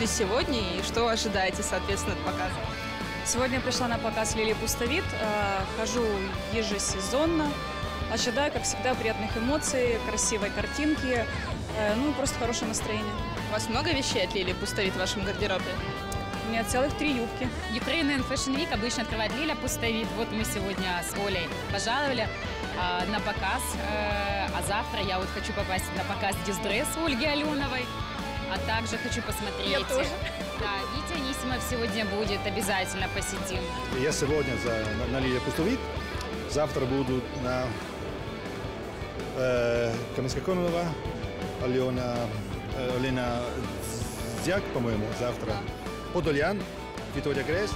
пришли сегодня и что ожидаете, соответственно, от показа? Сегодня я пришла на показ «Лилия Пустовит». Хожу ежесезонно. Ожидаю, как всегда, приятных эмоций, красивой картинки, ну и просто хорошее настроение. У вас много вещей от Лилии Пустовит в вашем гардеробе? У меня целых 3 юбки. Ukrainian Fashion Week обычно открывает Лиля Пустовит. Вот мы сегодня с Олей пожаловали на показ. А завтра я вот хочу попасть на показ «Дисдресс» Ольги Аленовой. А также хочу посмотреть. Я тоже. Да, Витя Анисимов сегодня будет, обязательно посетим. Я сегодня на Лилии Пустовит. Завтра буду на Каменска-Кононова, Алена Зяк, по-моему, завтра. Подолян, Виталий Грес.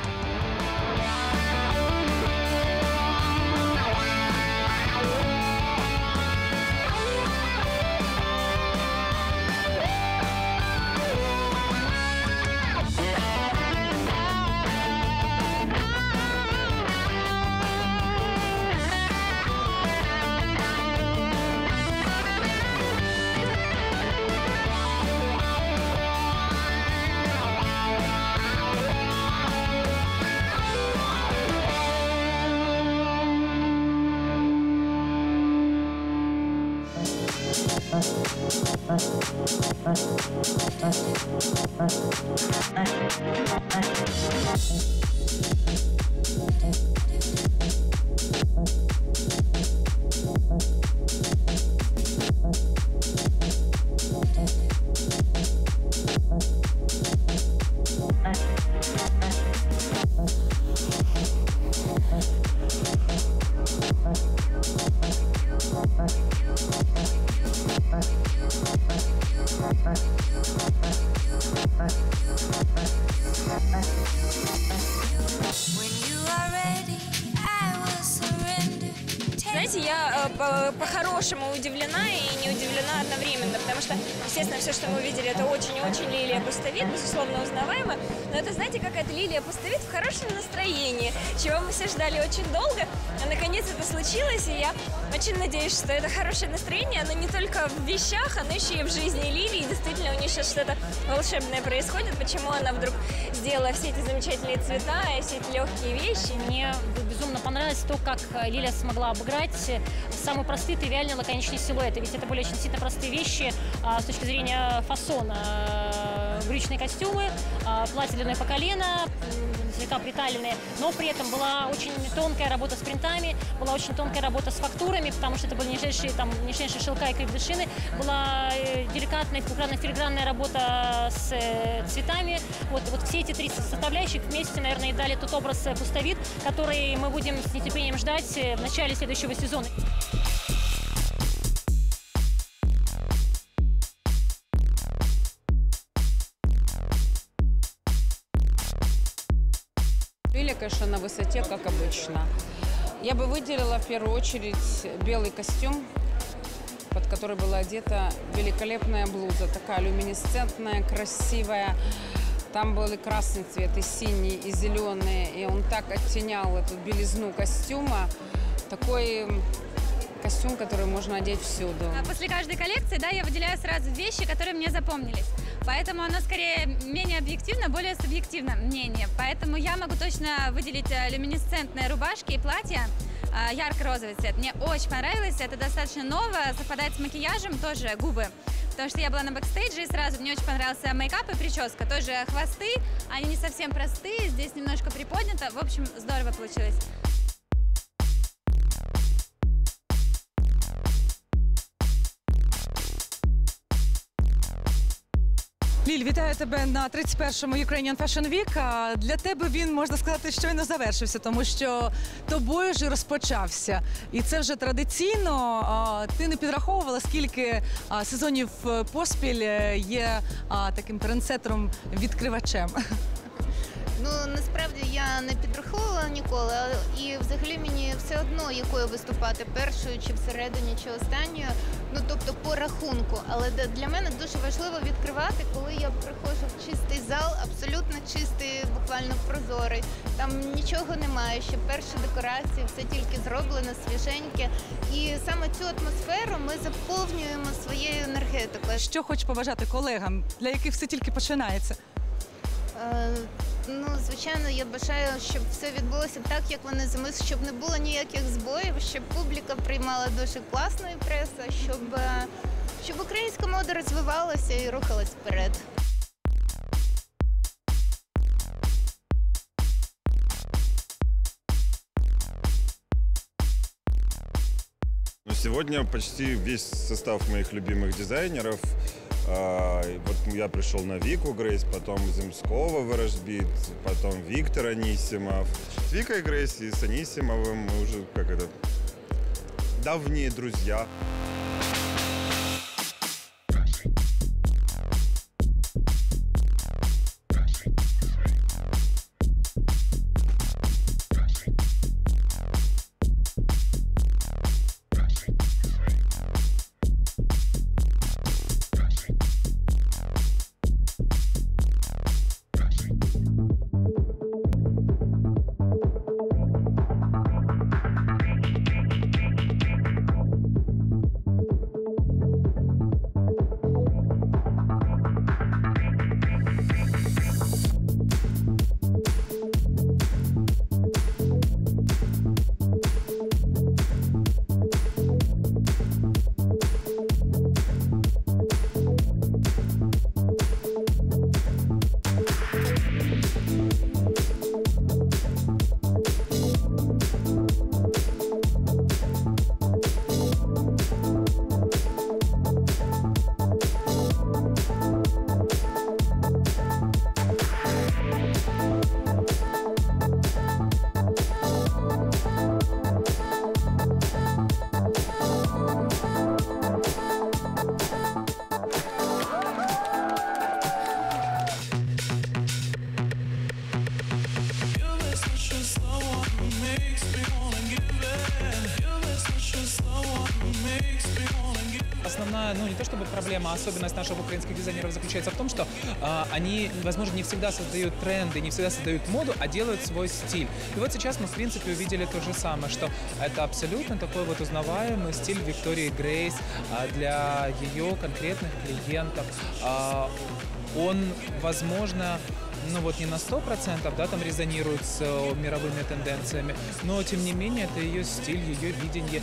Знаете, я по-хорошему удивлена и не удивлена одновременно, потому что, естественно, все, что мы увидели, это очень-очень Лилия Пустовит, безусловно, узнаваемо, но это, знаете, какая-то Лилия Пустовит в хорошем настроении, чего мы все ждали очень долго, а наконец это случилось, и я очень надеюсь, что это хорошее настроение, оно не только в вещах, оно еще и в жизни Лилии, действительно, у нее сейчас что-то волшебное происходит, почему она вдруг сделала все эти замечательные цвета и все эти легкие вещи. Мне безумно понравилось то, как Лиля смогла обыграть самые простые, тривиальные, лаконичные силуэты. Ведь это были очень сильно простые вещи с точки зрения фасона. Брючные костюмы, платье длиной по колено, слегка приталенные, но при этом была очень тонкая работа с принтами, была очень тонкая работа с фактурами, потому что это были нежнейшие шелка и крепдышины, была деликатная, филигранная работа с цветами. Вот все эти 3 составляющих вместе, наверное, и дали тот образ Пустовит, который мы будем с нетерпением ждать в начале следующего сезона. Лиля, конечно, на высоте, как обычно. Я бы выделила в первую очередь белый костюм, под который была одета великолепная блуза, такая люминесцентная, красивая. Там был и красный цвет, и синий, и зеленый, и он так оттенял эту белизну костюма. Такой костюм, который можно одеть всюду. После каждой коллекции, да, я выделяю сразу вещи, которые мне запомнились. Поэтому оно скорее менее объективно, более субъективно мнение. Поэтому я могу точно выделить люминесцентные рубашки и платья, ярко-розовый цвет. Мне очень понравилось, это достаточно новое, совпадает с макияжем, тоже губы. Потому что я была на бэкстейдже и сразу мне очень понравился мейкап и прическа. Тоже хвосты, они не совсем простые, здесь немножко приподнято. В общем, здорово получилось. Ліль, вітаю тебе на 31-му Ukrainian Fashion Week. Для тебе він, можна сказати, щойно завершився, тому що тобою ж і розпочався. І це вже традиційно. Ти не підраховувала, скільки сезонів поспіль є таким трендсеттером-відкривачем? Ну, насправді я не підраховувала ніколи, і взагалі мені все одно, якою виступати, першою чи всередині, чи останньою, ну, тобто по рахунку. Але для мене дуже важливо відкривати, коли я приходжу в чистий Зал абсолютно чистий, буквально прозорий. Там нічого немає, ще перші декорації, все тільки зроблено, свіженьке. І саме цю атмосферу ми заповнюємо своєю енергетикою. Що хочеш побажати колегам, для яких все тільки починається? Ну, звичайно, я бажаю, щоб все відбулося так, як вони замислили, щоб не було ніяких збоїв, щоб публіка приймала дуже класну пресу, щоб українська мода розвивалася і рухалась вперед. Сегодня почти весь состав моих любимых дизайнеров. Вот я пришел на Вику Грейс, потом Земского Ворожбит, потом Виктор Анисимов. С Викой Грейс и с Анисимовым мы уже давние друзья. Основная, не то чтобы проблема, а особенность наших украинских дизайнеров заключается в том, что они, возможно, не всегда создают тренды, не всегда создают моду, а делают свой стиль. И вот сейчас мы, в принципе, увидели то же самое, что это абсолютно такой вот узнаваемый стиль Виктории Грейс для ее конкретных клиентов. Он, возможно, не на 100%, там резонирует с мировыми тенденциями, но, тем не менее, это ее стиль, ее видение.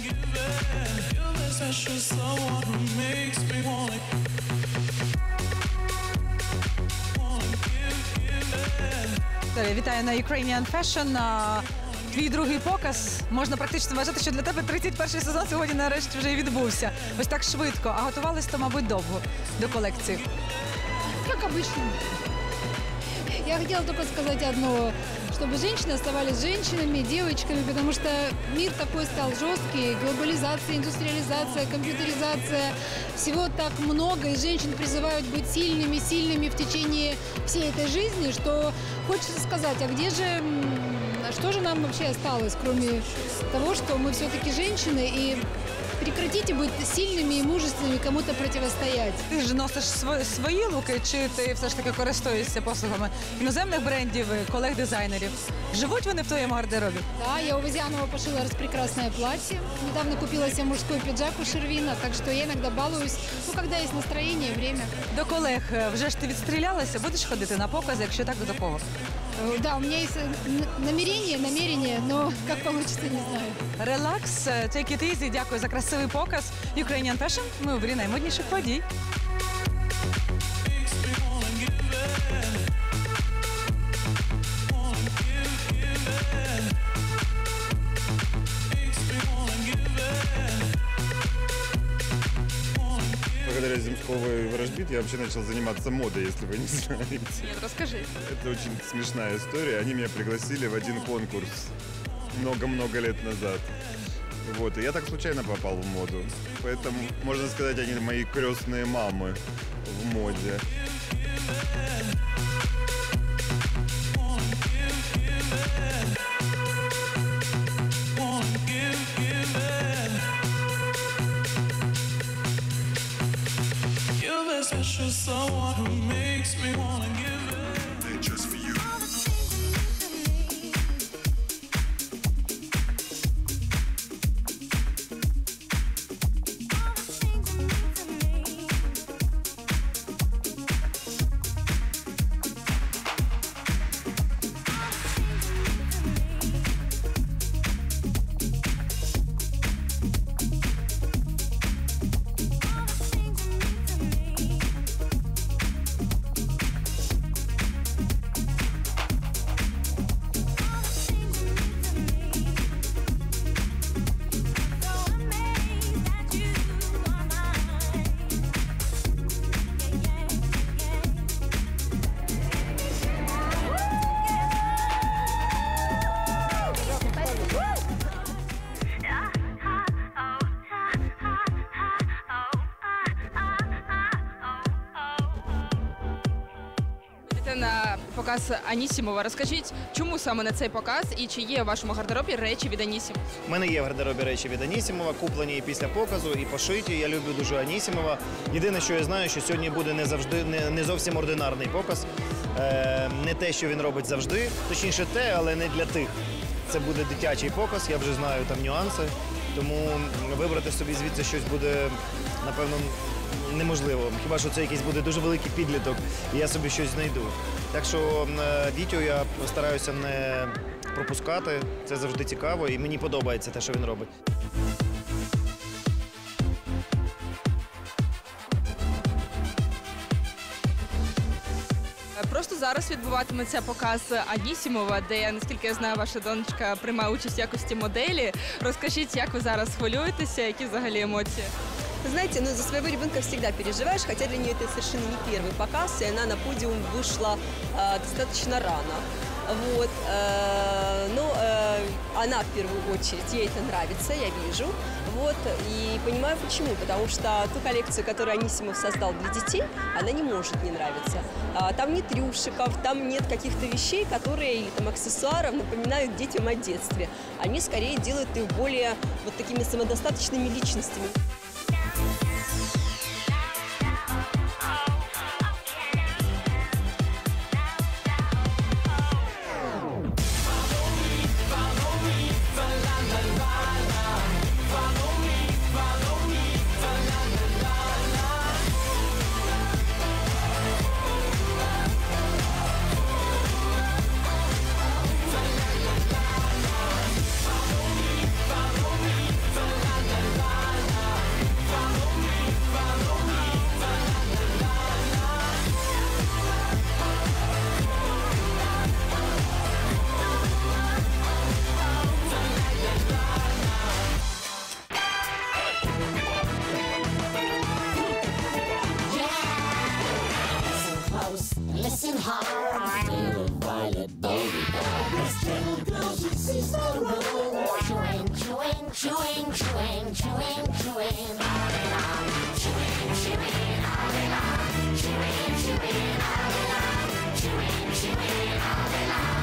Вітаю на Ukrainian Fashion. Твій другий показ. Можна практично вважати, що для тебе 31-й сезон сьогодні нарешті вже і відбувся. Ось так швидко. А готувались то, мабуть, довго до колекції. Как обычно. Я хотела только сказать одно, чтобы женщины оставались женщинами, девочками, потому что мир такой стал жесткий, глобализация, индустриализация, компьютеризация, всего так много, и женщин призывают быть сильными в течение всей этой жизни, что хочется сказать, что же нам вообще осталось, кроме того, что мы все-таки женщины, и прекратите быть сильными и мужественными, кому-то противостоять. Ти ж носиш свої луки, чи ти все ж таки користуєшся послугами іноземних брендів, колег-дизайнерів? Живуть вони в твоєму гардеробі? Да, я у Вазианова пошила распрекрасное платье. Недавно купила себе мужской пиджак у Шервина, так что я иногда балуюсь, когда есть настроение, время. До колег вже ж ти відстрілялася? Будеш ходити на покази, якщо так, до кого? Да, у меня есть намерение, но как получится, не знаю. Релакс, take it easy. Дякую за красивий показ. Ukrainian Fashion. Ми у обрі наймодніших подій. Благодаря Земского и Ворожбит я вообще начал заниматься модой, если вы не знаете. Нет, расскажи. Это очень смешная история. Они меня пригласили в один конкурс много-много лет назад. И я так случайно попал в моду. Поэтому, можно сказать, они мои крестные мамы в моде. Someone who makes me wanna give it. прийшли на показ Анісімова. Розкажіть, чому саме на цей показ і чи є у вашому гардеробі речі від Анісімова? У мене є в гардеробі речі від Анісімова, куплені і після показу, і пошиті. Я люблю дуже Анісімова. Єдине, що я знаю, що сьогодні буде не зовсім ординарний показ. Не те, що він робить завжди, точніше те, але не для тих. Це буде дитячий показ, я вже знаю там нюанси, тому вибрати собі звідси щось буде, напевно, неможливо. Хіба що це якийсь буде дуже великий підліток, і я собі щось знайду. Так що Вітю я стараюся не пропускати, це завжди цікаво, і мені подобається те, що він робить. Просто зараз відбуватиметься показ Анісімова, де, наскільки я знаю, ваша донечка приймає участь в якості моделі. Розкажіть, як ви зараз хвилюєтеся, які взагалі емоції? Вы знаете, за своего ребенка всегда переживаешь, хотя для нее это совершенно не первый показ, и она на подиум вышла достаточно рано. Вот. Она в первую очередь, ей это нравится, я вижу. Вот. И понимаю почему. Потому что ту коллекцию, которую Анисимов создал для детей, она не может не нравиться. Там нет рюшиков, там нет каких-то вещей, которые, или там аксессуаров напоминают детям о детстве. Они скорее делают их более вот такими самодостаточными личностями. Listen hard, little violet baby doll. This little girl, she sees the road. Chewing, chewing, chewing, chewing, chewing, chewing, all day long. Chewing, chewing, all day long. Chewing, chewing, all day long. Chewing, chewing, all day long.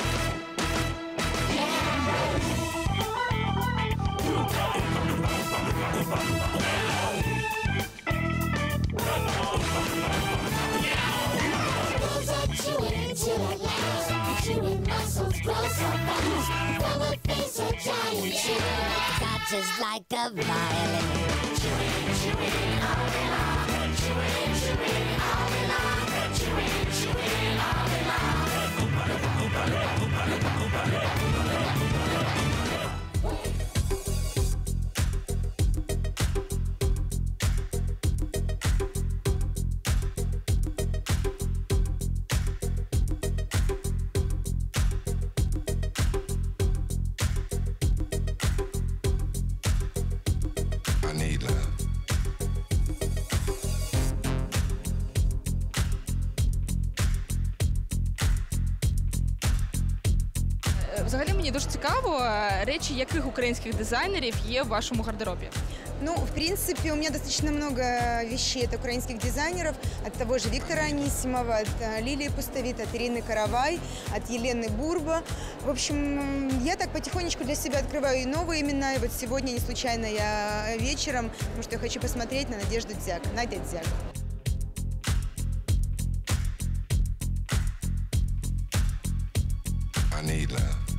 Chewing muscles grow so fast. From a face a giant chew. Got just like a violin. Chewing, chewing all day long. Chewing, chewing all day long. Chewing, chewing all day long. I need love. Взагалі мені дуже цікаво, речі яких українських дизайнерів є в вашому гардеробі? Ну, в принципе, у меня достаточно много вещей от украинских дизайнеров, от того же Виктора Анисимова, от Лилии Пустовит, от Ирины Каравай, от Елены Бурба. В общем, я так потихонечку для себя открываю и новые имена. И вот сегодня, не случайно, я вечером, потому что я хочу посмотреть на Надежду Дзяк, Надя Дзяк. I need love.